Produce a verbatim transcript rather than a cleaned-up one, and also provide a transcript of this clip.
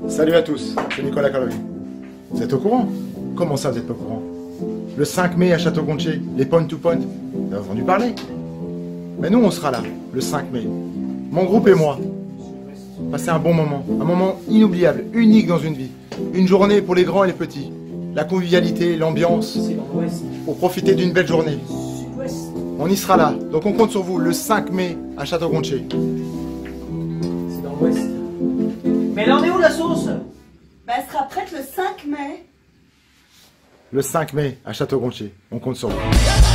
Salut à tous, c'est Nicolas Calvi. Vous êtes au courant? Comment ça, vous êtes pas au courant? Le cinq mai à Château-Gontier, les point to point, vous avez entendu parler? Mais nous, on sera là, le cinq mai. Mon groupe et moi. Passer un bon moment, un moment inoubliable, unique dans une vie. Une journée pour les grands et les petits. La convivialité, l'ambiance, pour profiter d'une belle journée. On y sera là, donc on compte sur vous le cinq mai à Château-Gontier. C'est dans l'ouest. Mais elle en est où la sauce? Bah, elle sera prête le cinq mai. Le cinq mai à Château-Gontier, on compte sur vous.